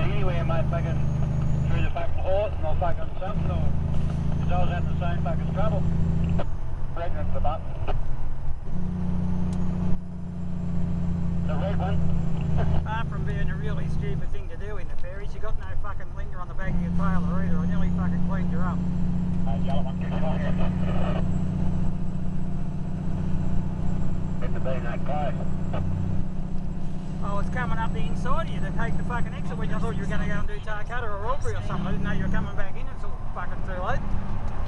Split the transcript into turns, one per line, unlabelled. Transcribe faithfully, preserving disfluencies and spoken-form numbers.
it anywhere, mate, fucking through the fucking horse and I'll fucking something, or because I was having the same fucking trouble. Pregnant the butt. The red one.
Apart from being a really stupid thing to do in the ferries, you got no fucking linger on the back of your trailer either. I nearly fucking cleaned you up.
Uh, yellow one, get it on here. Better be that close.
I was coming up the inside of you to take the fucking exit when I thought you were going to go and do Tarcutta or Aubrey or something. I didn't know you were coming back in until fucking too late.